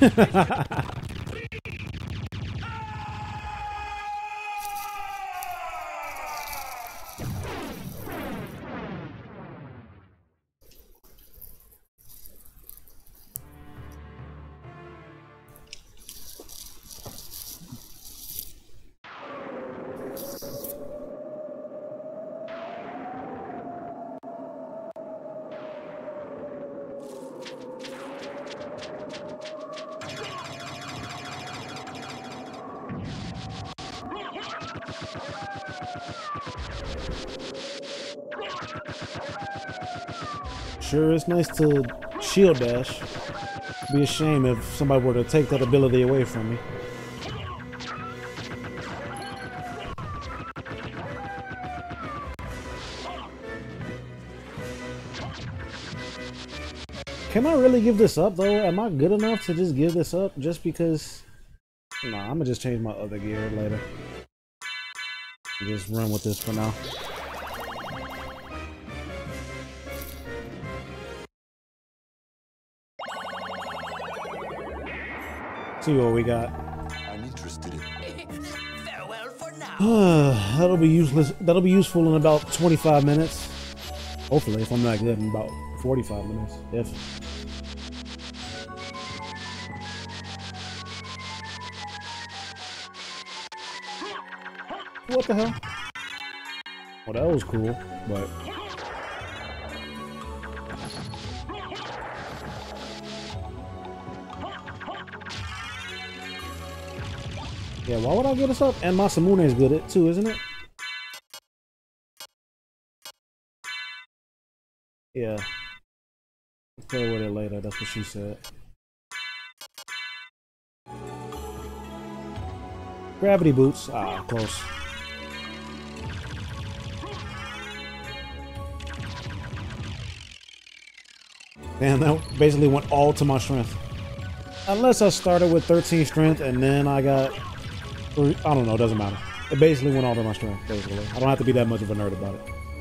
Sure, it's nice to shield dash. Be a shame if somebody were to take that ability away from me. Can I really give this up though? Am I good enough to just give this up just because? Nah, I'm gonna just change my other gear later. Just run with this for now. See what we got. I'm interested in farewell for now. That'll be useless. That'll be useful in about 25 minutes. Hopefully, if I'm not good, in about 45 minutes. If. What the hell? Well, that was cool, but. Yeah, why would I get us up? And Masamune is good at too, isn't it? Yeah. Play with it later, that's what she said. Gravity boots. Ah, close. Damn, that basically went all to my strength. Unless I started with 13 strength and then I got... I don't know, it doesn't matter. It basically went all to my strength, basically. I don't have to be that much of a nerd about it.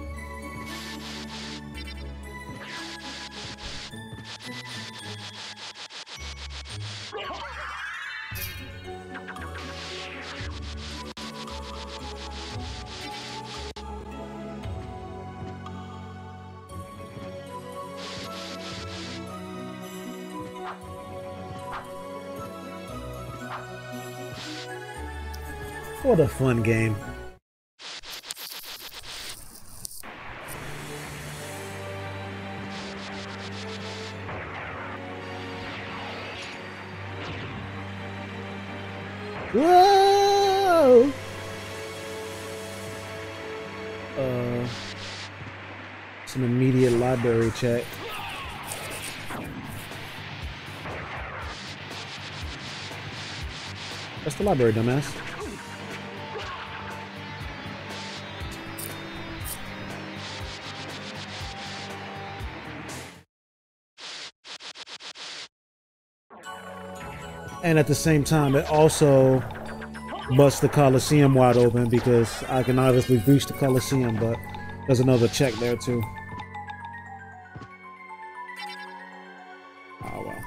What a fun game. Whoa! Some immediate library check. That's the library, dumbass. And at the same time, it also busts the Coliseum wide open because I can obviously reach the Coliseum, but there's another check there too. Oh well.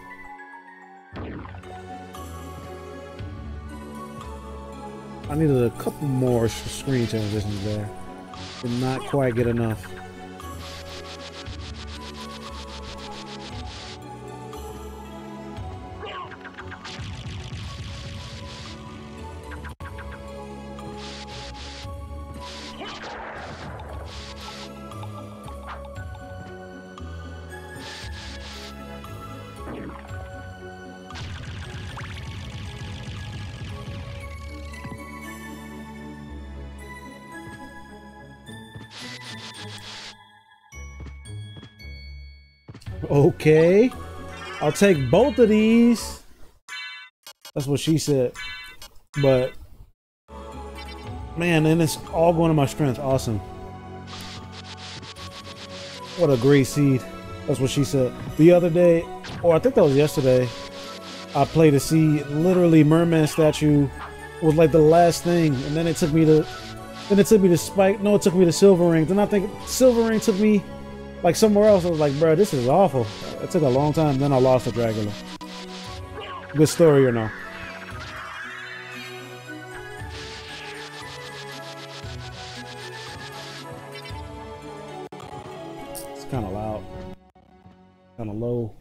I needed a couple more screen transitions there. Did not quite get enough. Okay, I'll take both of these. That's what she said. But man, and it's all going to my strength. Awesome. What a great seed. That's what she said. The other day, or I think that was yesterday, I played a seed. Literally, merman statue was like the last thing, and then it took me to, Spike. No, it took me to Silver Ring. Then I think Silver Ring took me like somewhere else. I was like, bro, this is awful. It took a long time. Then I lost to Dragula. Good story or no? It's kind of loud, kind of low.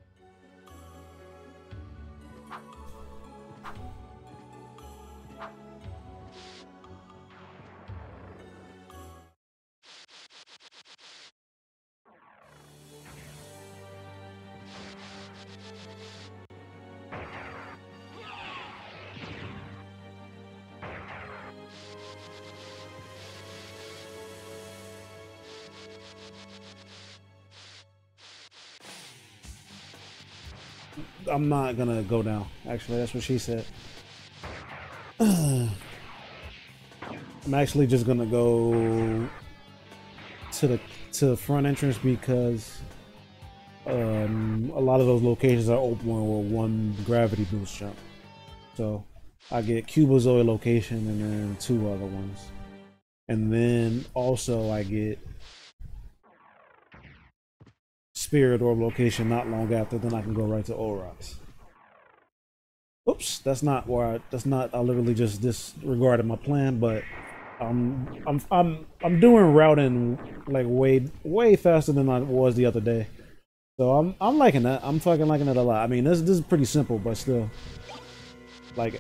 I'm not gonna go down. Actually, that's what she said. I'm actually just gonna go to the front entrance because a lot of those locations are open with one gravity boost jump. So I get Cubozoid location and then 2 other ones, and then also I get Spirit Orb location not long after. Then I can go right to Orox. Oops, that's not where I literally just disregarded my plan, but I'm doing routing like way faster than I was the other day. So I'm liking that. I'm fucking liking it a lot. I mean, this is pretty simple, but still like it.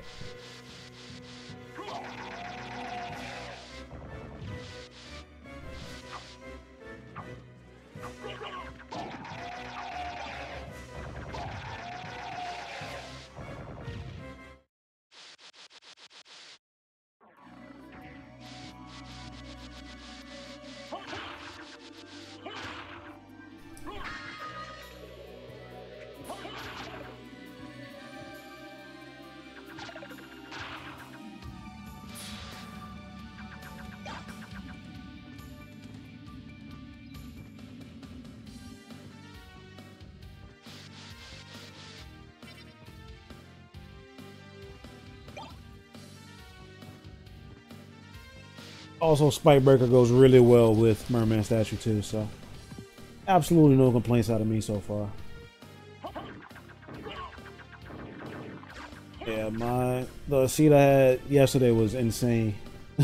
Also, Spike Breaker goes really well with Merman Statue too, so absolutely no complaints out of me so far. Yeah, the seat I had yesterday was insane.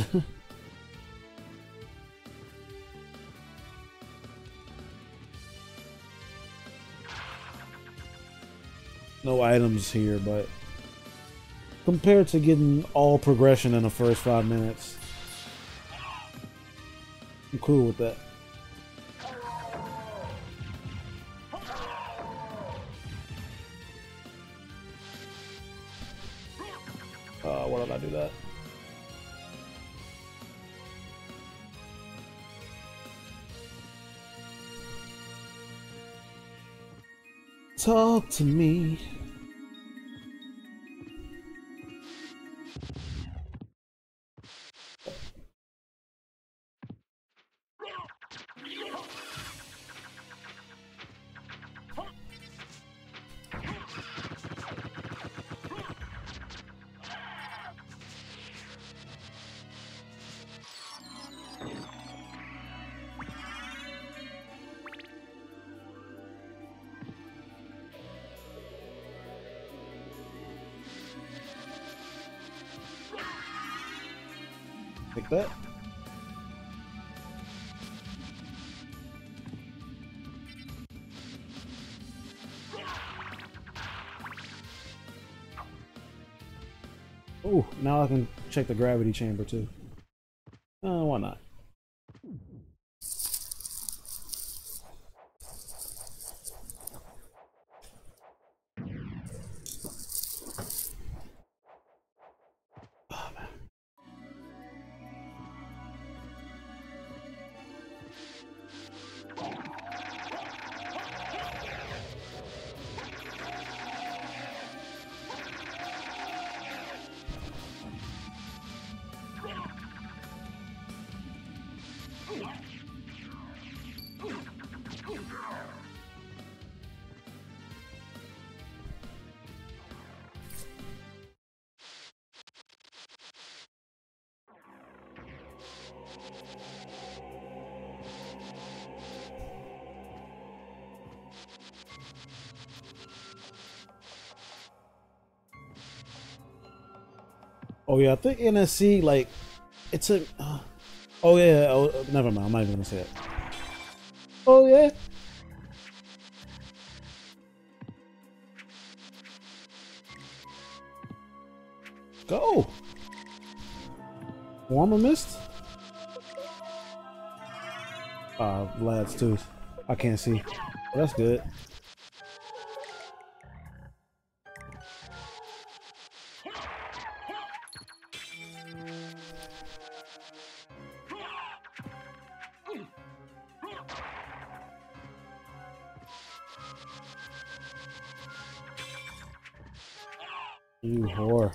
No items here, but compared to getting all progression in the first 5 minutes, I'm cool with that. Why did I do that? Talk to me. Like that. Ooh, now I can check the gravity chamber too. Why not? Oh yeah, I think NSC like it's a. Oh yeah. Oh, never mind. I'm not even gonna say it. Oh yeah. Go. Warmer mist. Vlad's tooth. I can't see. Well, that's good. You whore.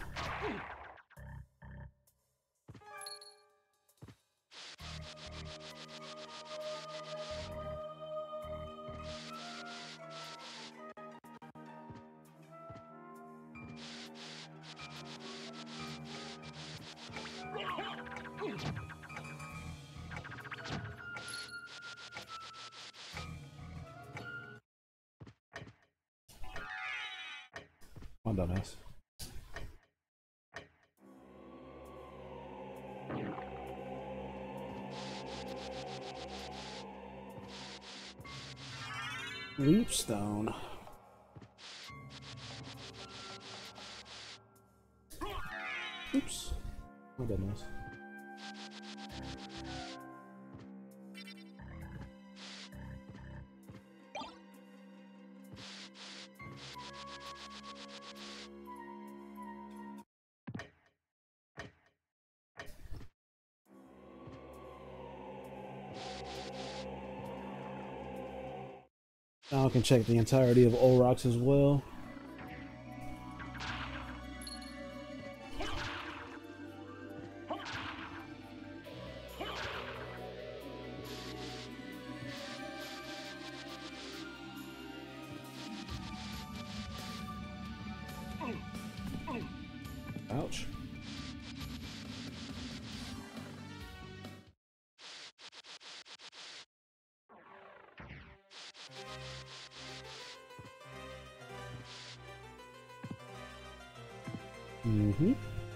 My dumbass. Leapstone. Oops. My goodness. Now I can check the entirety of Olrox as well. Ouch. Mm-hmm.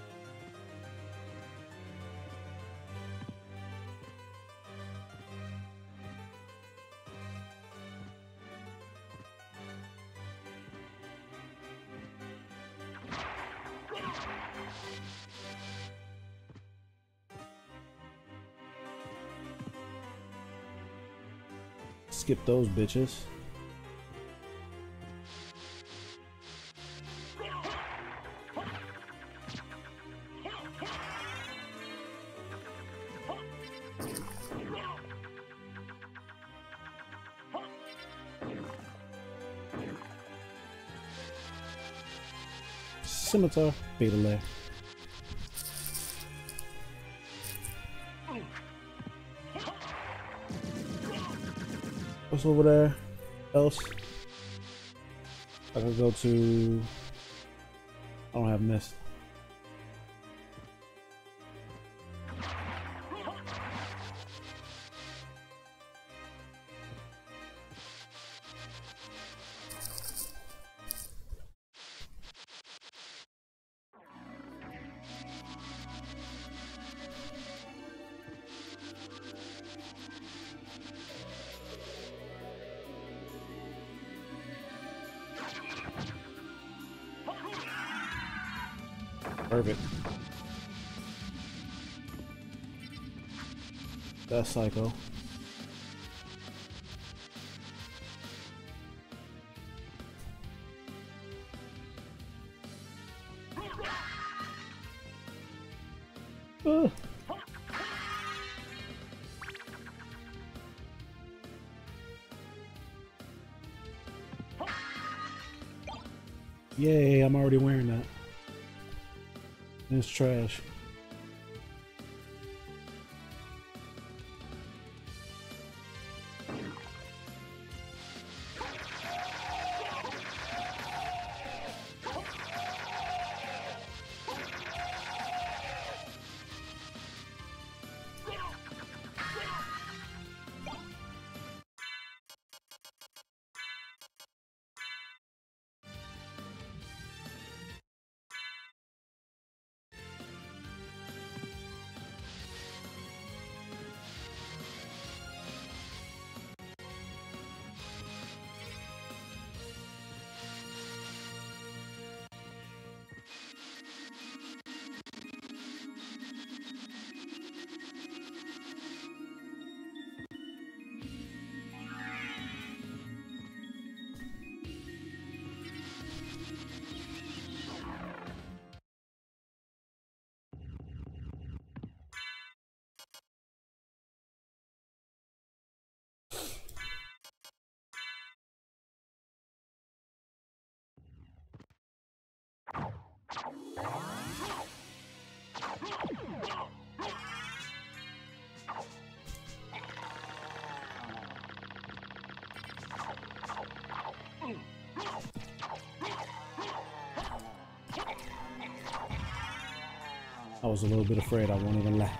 Skip those bitches. Scimitar, beta layer. What's over there? Else? I can go to. I don't have mist. Perfect. That's psycho. Yay, I'm already wearing that. It's trash. I was a little bit afraid, I won't even lie.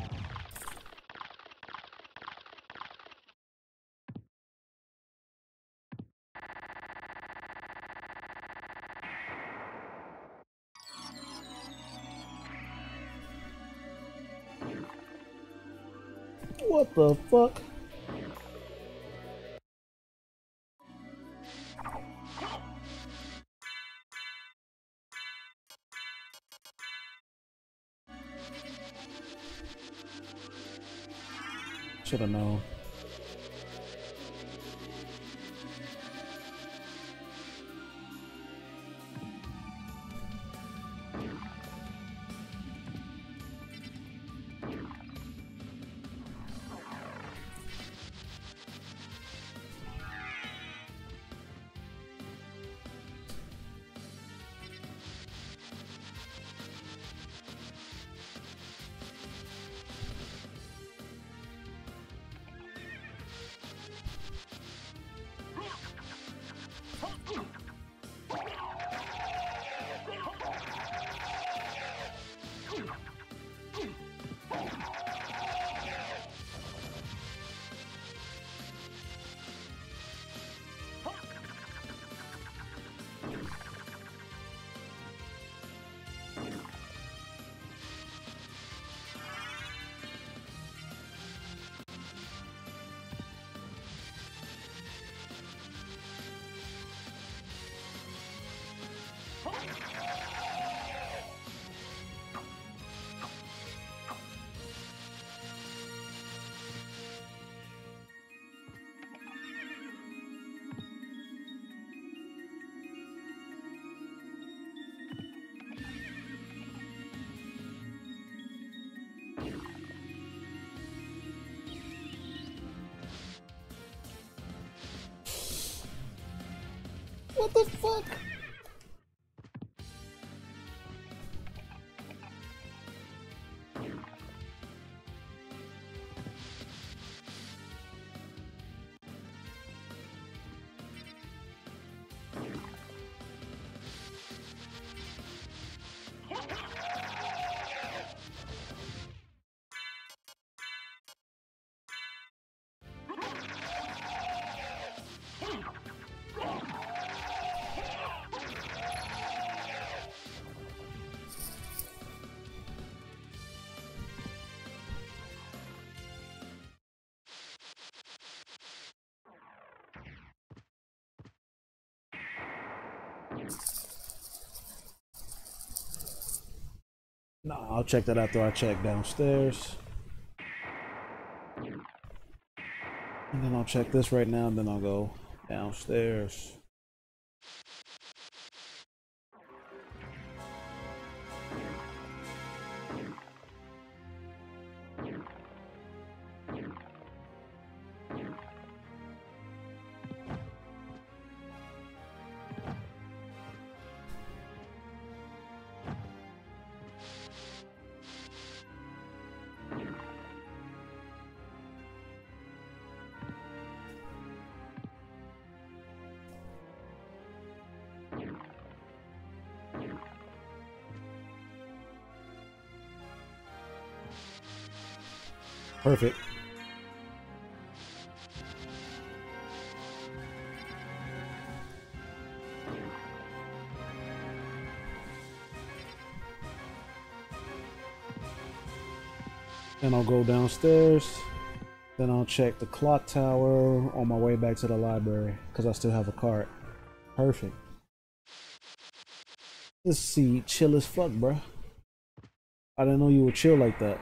What the fuck? Should have known. What the fuck? Nah, I'll check that after I check downstairs. And then I'll check this right now, and then I'll go downstairs. Perfect. Then I'll go downstairs. Then I'll check the clock tower on my way back to the library because I still have a cart. Perfect. This seat chill as fuck, bruh. I didn't know you would chill like that.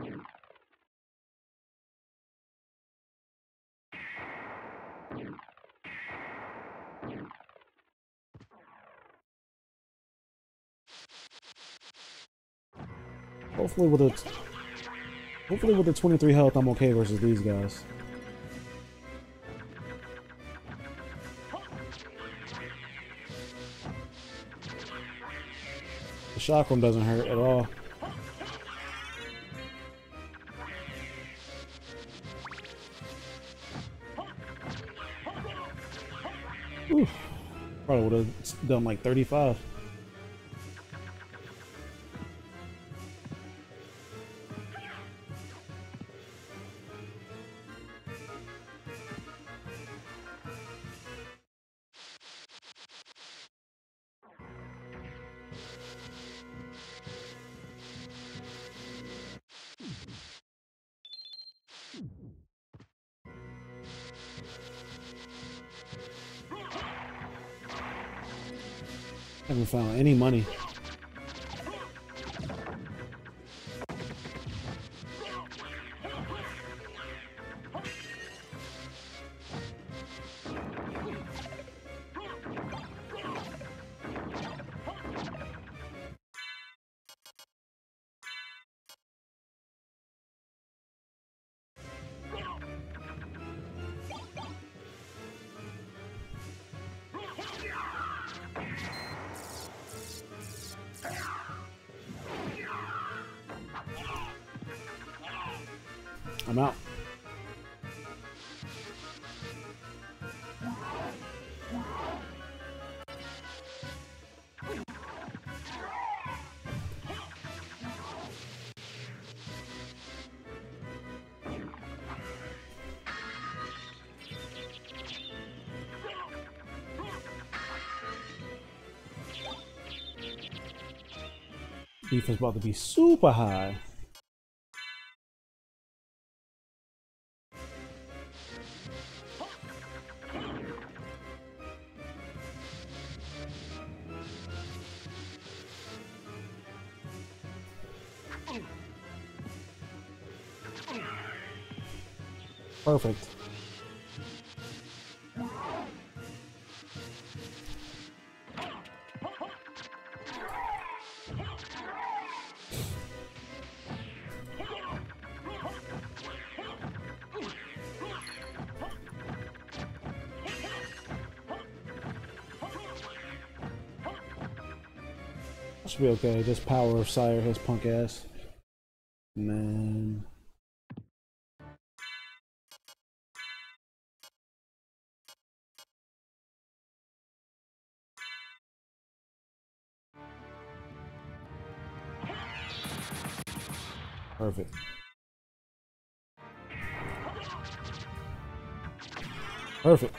Hopefully with the 23 health, I'm okay versus these guys. chakram doesn't hurt at all. Oof. Probably would have done like 35. Haven't found any money. I'm out. Defense about to be super high. Perfect. Should be okay. This power of Sire has punk ass. Man. Perfect. Perfect.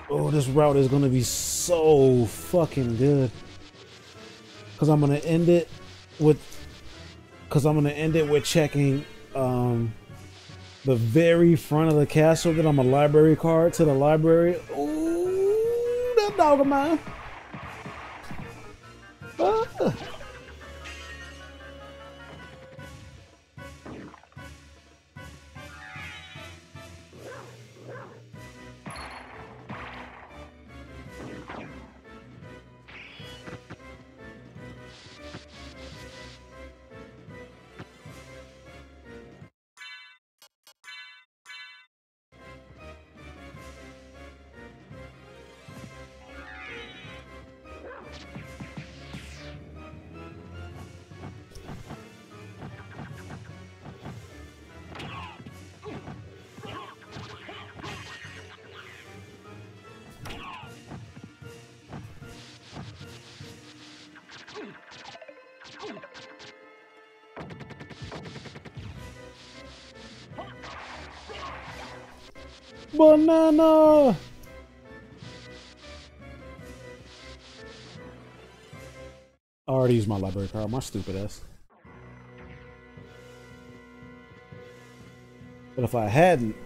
Oh, this route is gonna be so fucking good. Cause I'm gonna end it with checking the very front of the castle that I'm a library card to the library. Ooh, that dog of mine. Ah. Banana! I already used my library card, my stupid ass. But if I hadn't,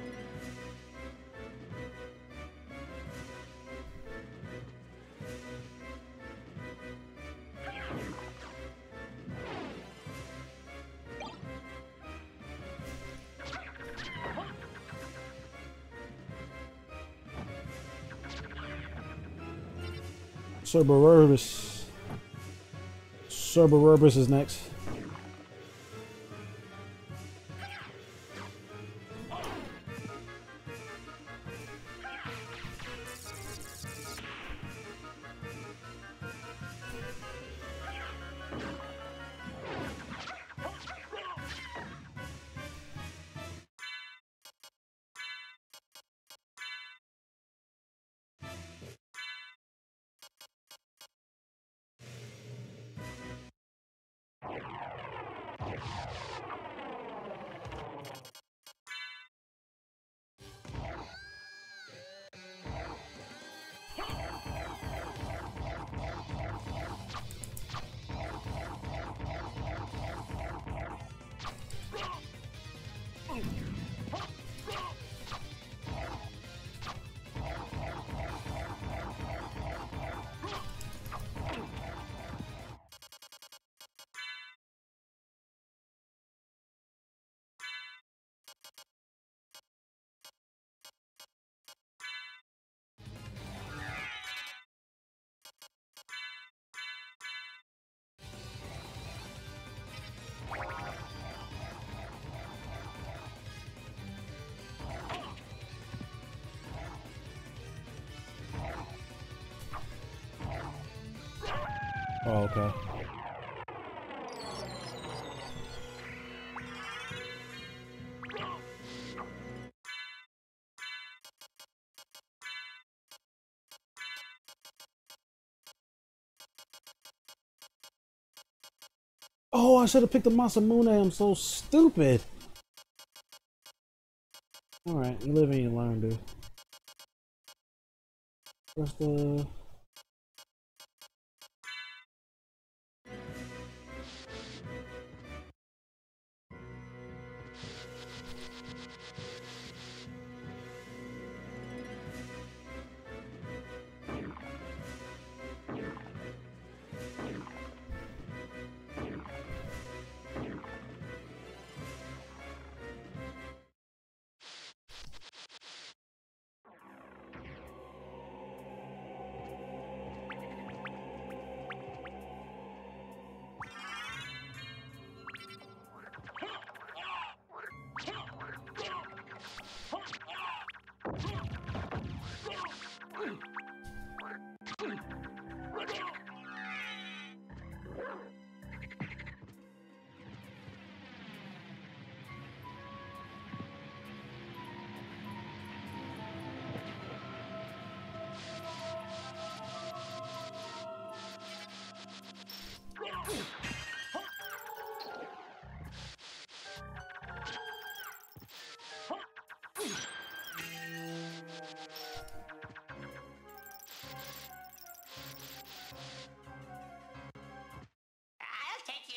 Cerberus is next. Oh, okay. Oh, I should have picked the Masamune. I'm so stupid. Alright, you live and you learn, dude. Where's the...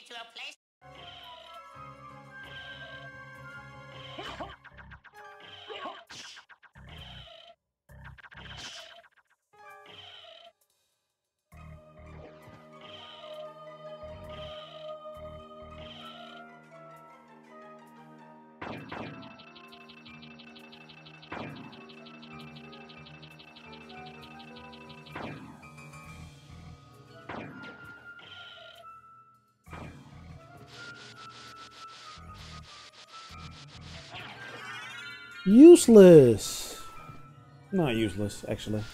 me to a place. Useless. Not useless, actually.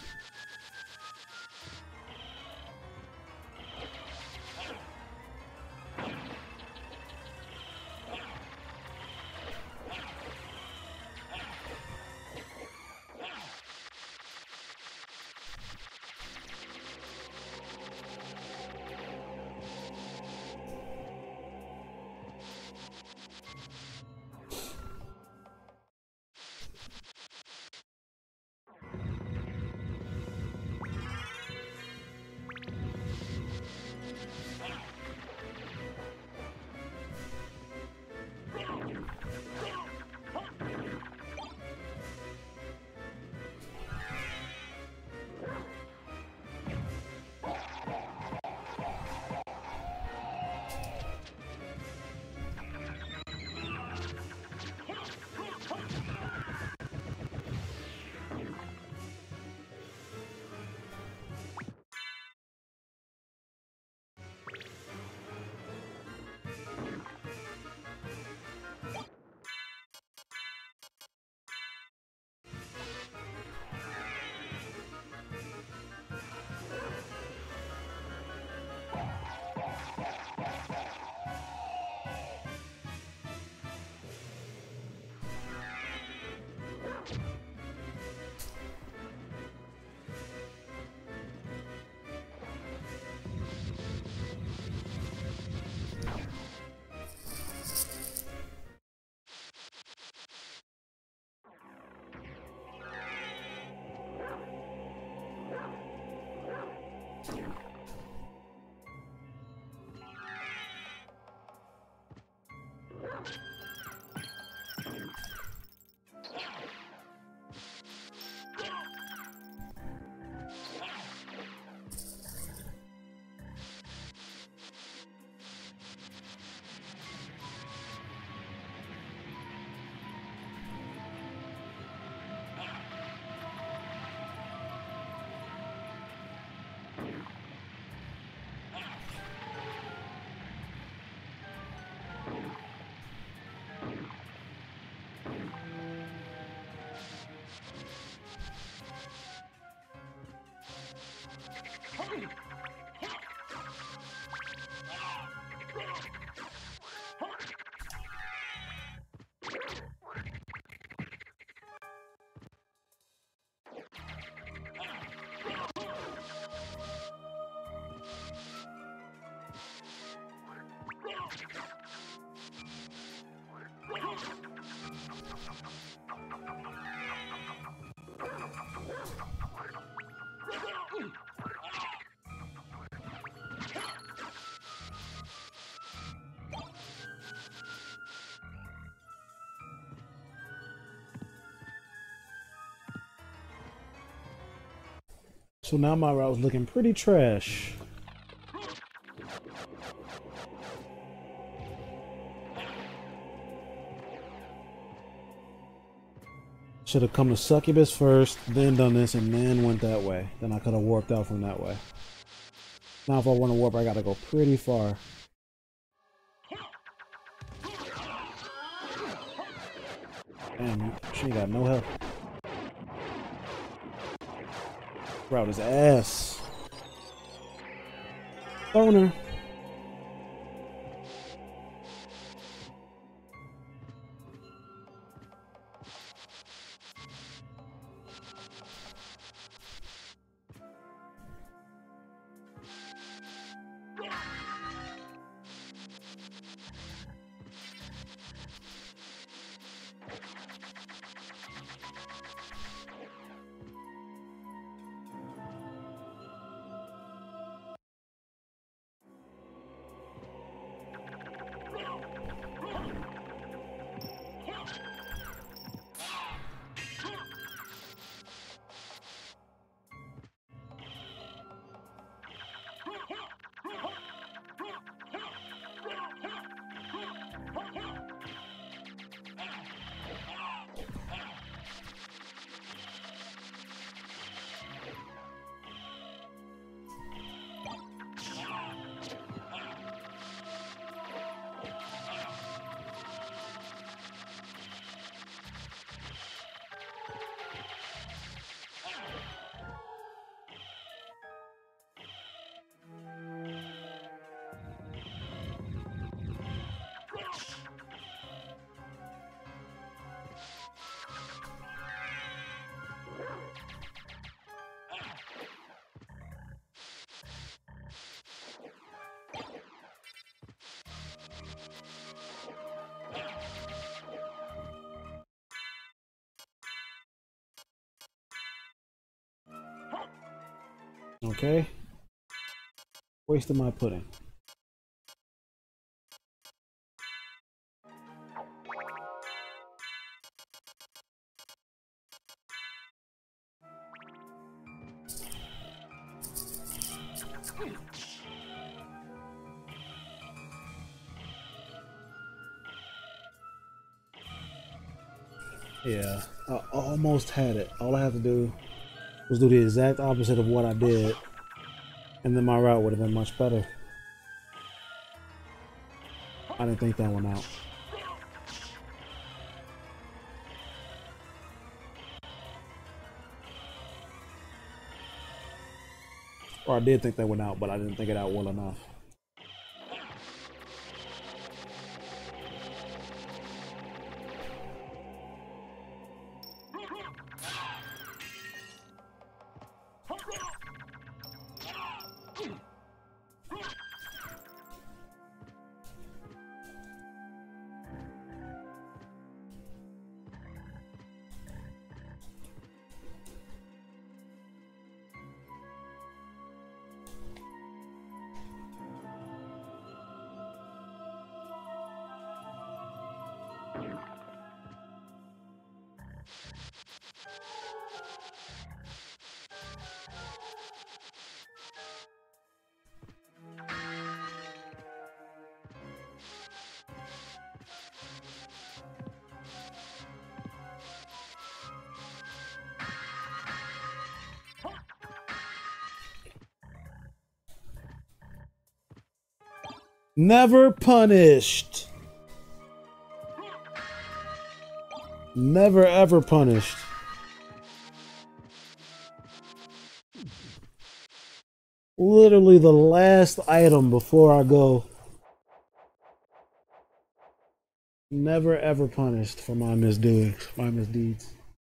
So now my route's looking pretty trash. Should have come to Succubus first, then done this, and then went that way. Then I could have warped out from that way. Now if I want to warp, I gotta go pretty far. Damn, she ain't got no help. Route is ass. Boner. Okay. Wasted my pudding. Yeah, I almost had it. All I had to do was do the exact opposite of what I did, and then my route would have been much better. I didn't think that one out. Or I did think that one out, but I didn't think it out well enough. Never punished. Never ever punished. Literally the last item before I go. Never ever punished for my misdoings, my misdeeds.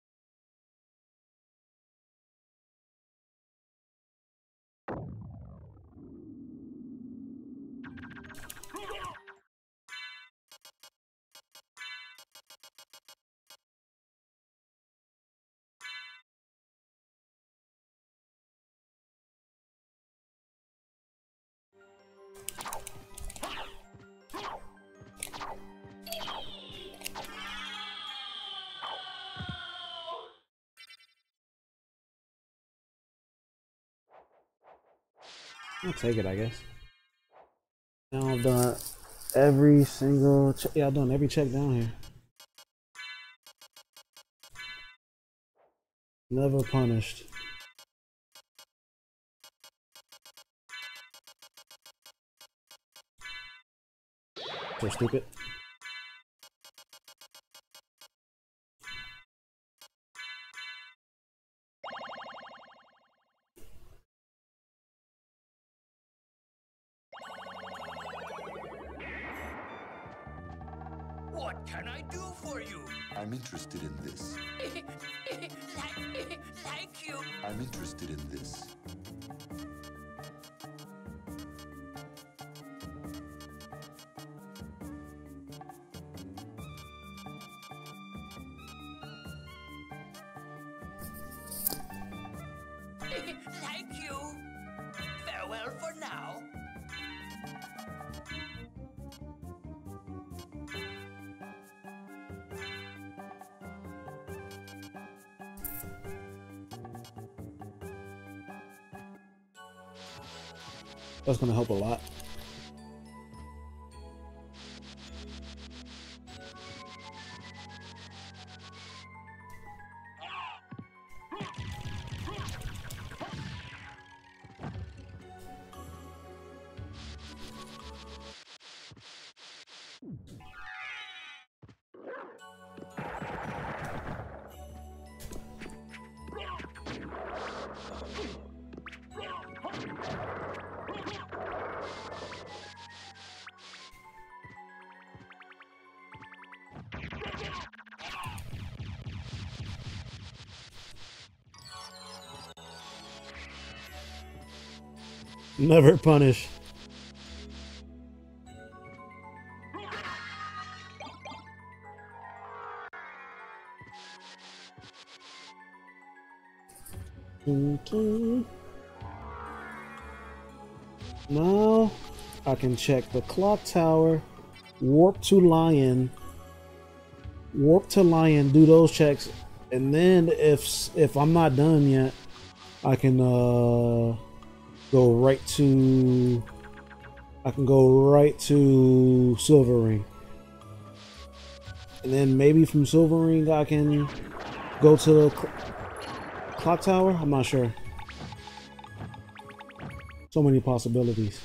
I'll take it, I guess. Now I've done every single check. Yeah, I've done every check down here. Never punished. So stupid. What can I do for you? I'm interested in this. Thank you. I'm interested in this. Thank you. Farewell for now. That's gonna help a lot. Never punish. Now I can check the clock tower, warp to lion, do those checks, and then if I'm not done yet, I can go right to Silver Ring, and then maybe from Silver Ring I can go to the clock tower. I'm not sure. So many possibilities.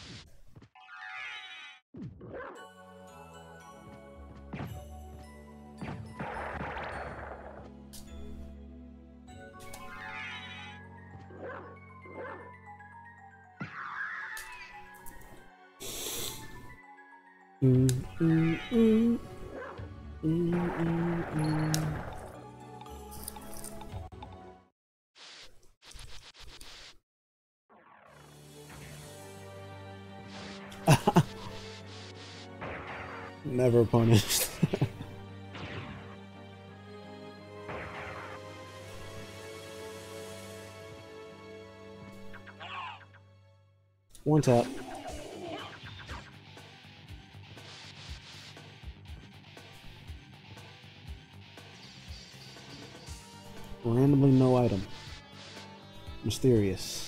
Never punished. One tap. Randomly no item. Mysterious.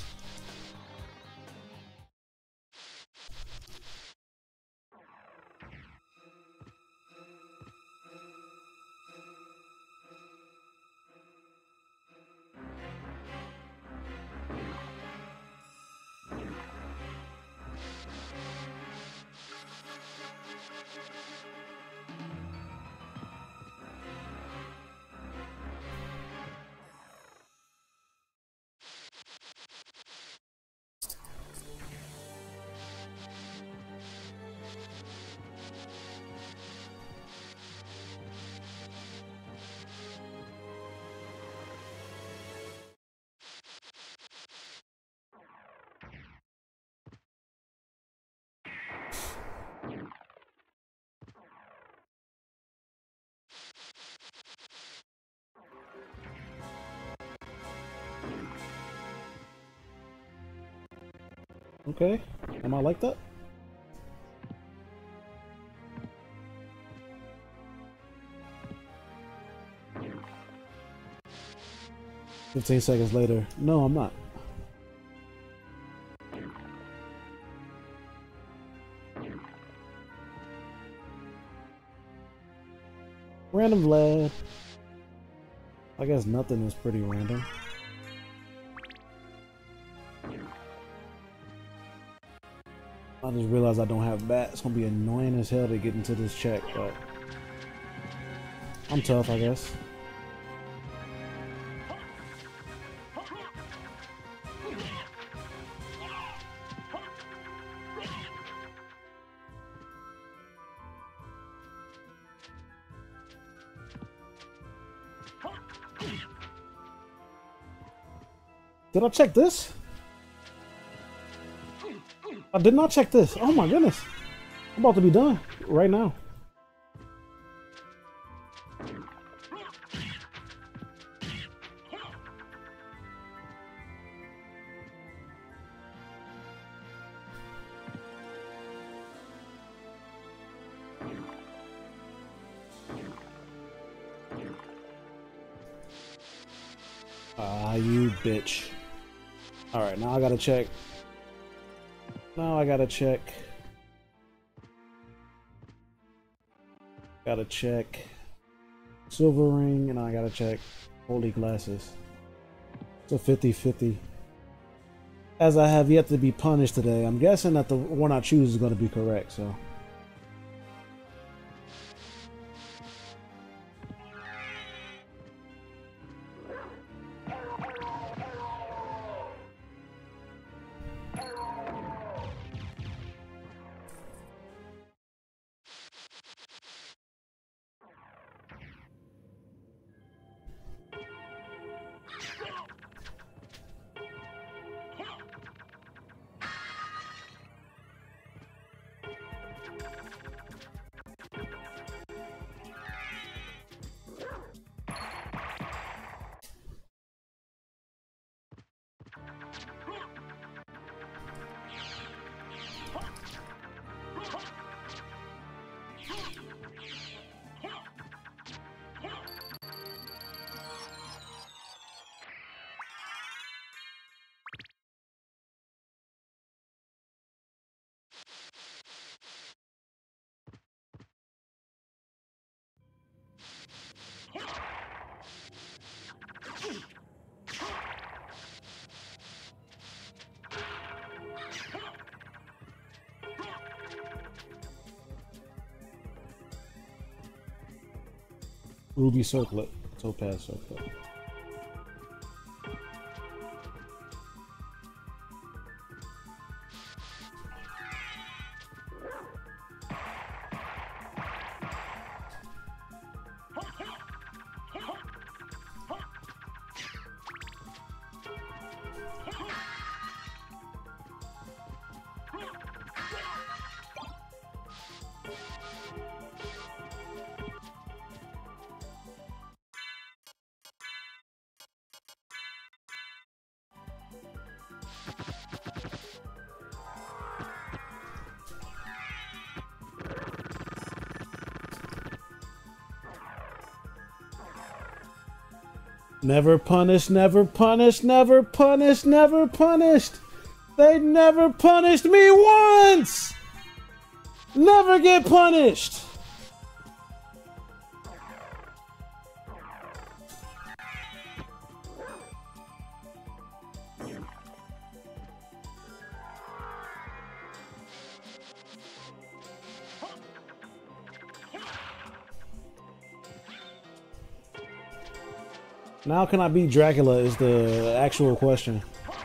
Okay, am I like that? $15 later. No, I'm not. Random Vlad. I guess nothing is pretty random. I just realized I don't have bat. It's gonna be annoying as hell to get into this check, but I'm tough, I guess. Did I check this? I did not check this. Oh my goodness. I'm about to be done right now. Ah, you bitch. Alright, now I gotta check. Now I gotta check. Gotta check Silver Ring, and I gotta check Holy Glasses. It's a 50-50. As I have yet to be punished today, I'm guessing that the one I choose is going to be correct, so. Ruby circlet, topaz circlet. Never punished, never punished, never punished, never punished. They never punished me once! Never get punished! Now can I beat Dracula is the actual question.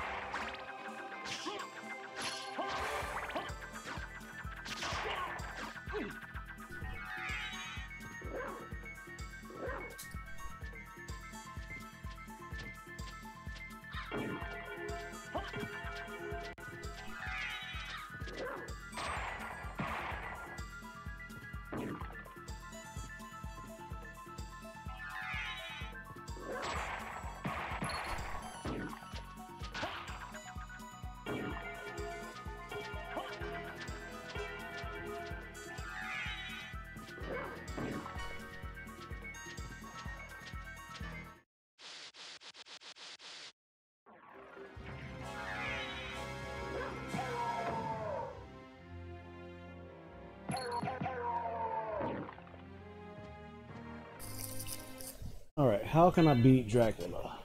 Alright, how can I beat Dracula?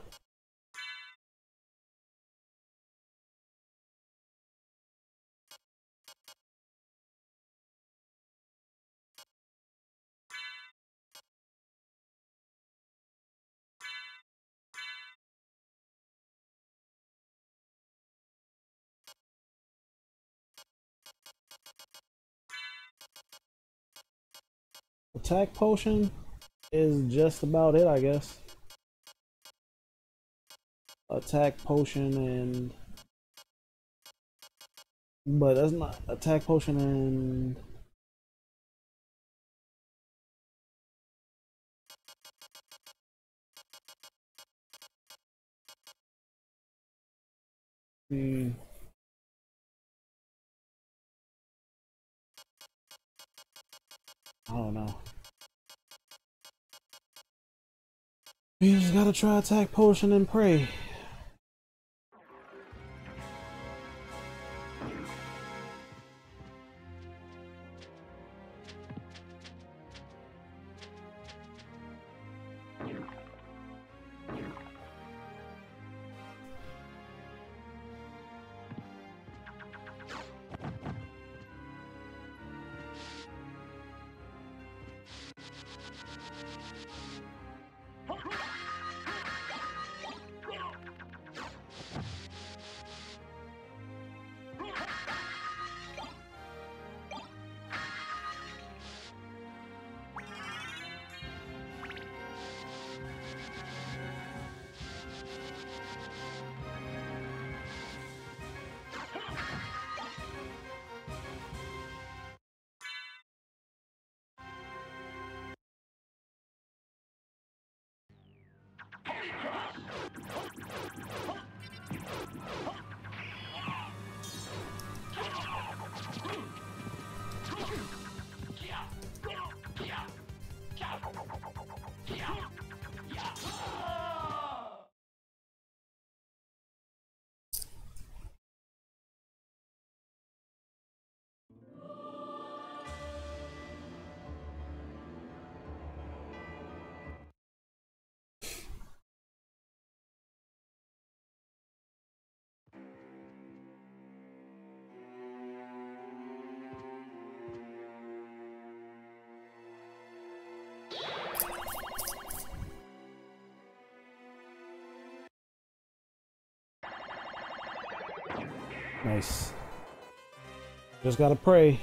Attack potion is just about it, I guess. Attack potion and... But that's not... Attack potion and... I don't know. You just gotta try attack potion and pray. Nice. Just gotta pray.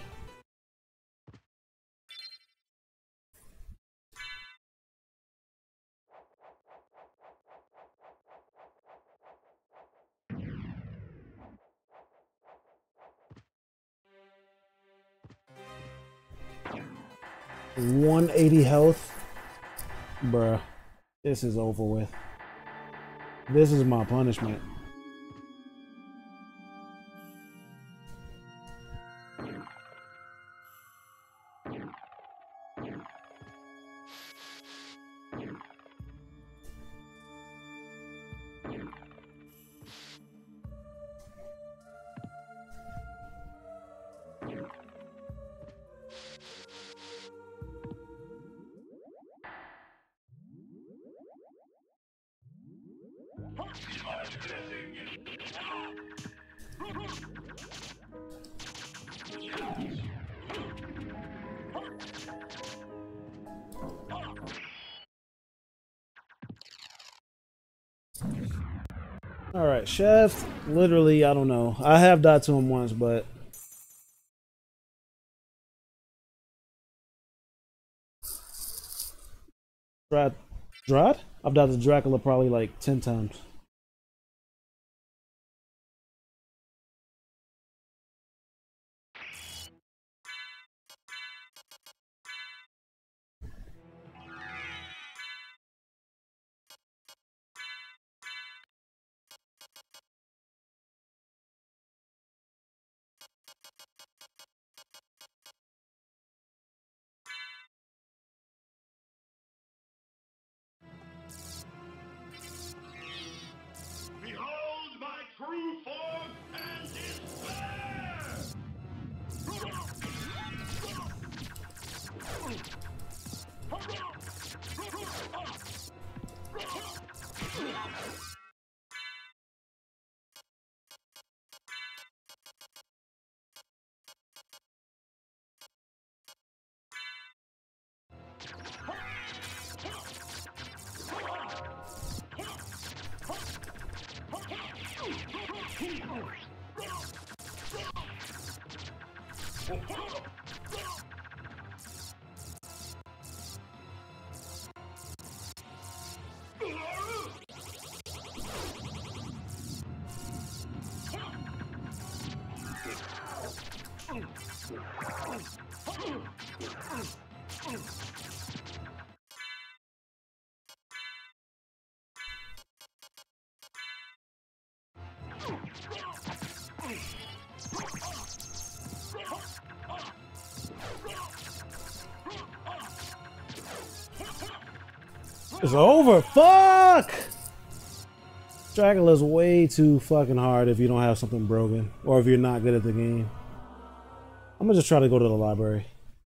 $180 health. Bruh. This is over with. This is my punishment. Alright, Chef, literally, I don't know. I have died to him once, but... Drad? I've died to Dracula probably like 10 times. Behold my true form and It's over. Fuck! Dracula's way too fucking hard if you don't have something broken or if you're not good at the game. I'm gonna just try to go to the library.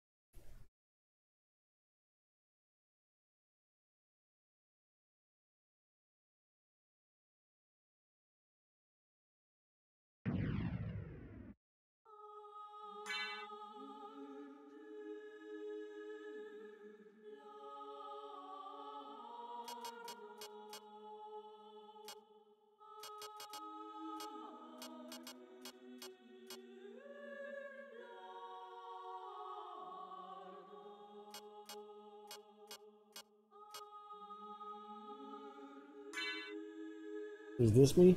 Is this me?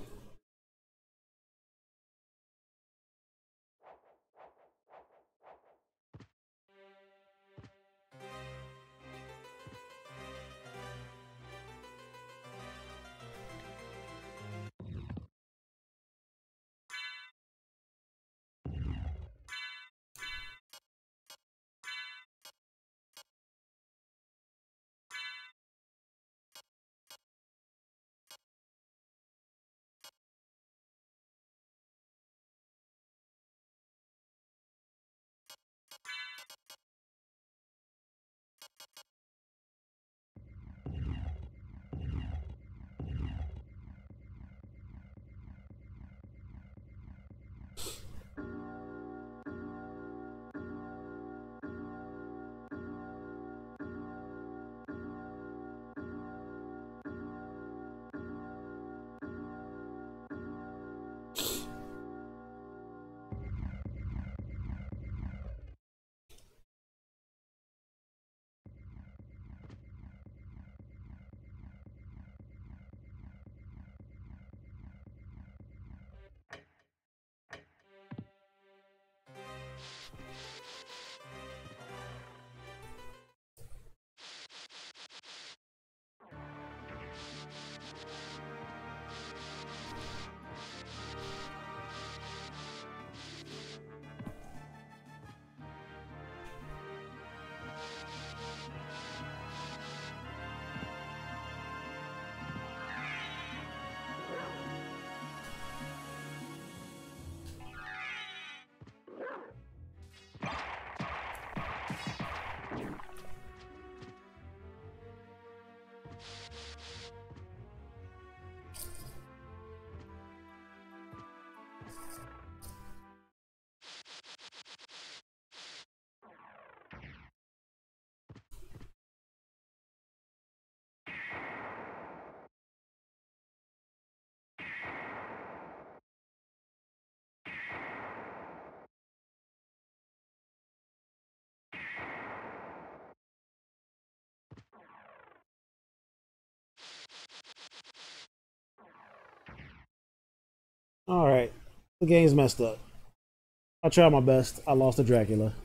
Alright. The game's messed up. I tried my best. I lost to Dracula.